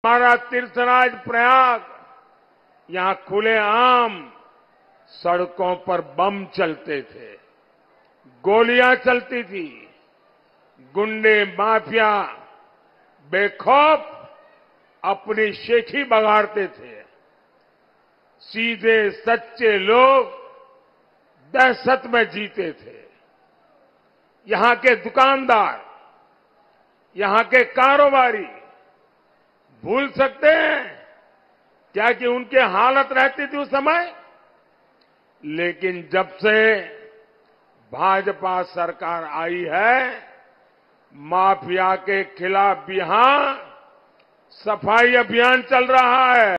हमारा तीर्थराज प्रयाग, यहां खुलेआम सड़कों पर बम चलते थे, गोलियां चलती थी, गुंडे माफिया बेखौफ अपनी शेखी बगाड़ते थे। सीधे सच्चे लोग दहशत में जीते थे। यहां के दुकानदार, यहां के कारोबारी भूल सकते हैं क्या कि उनकी हालत रहती थी उस समय? लेकिन जब से भाजपा सरकार आई है, माफिया के खिलाफ भी यहां सफाई अभियान चल रहा है।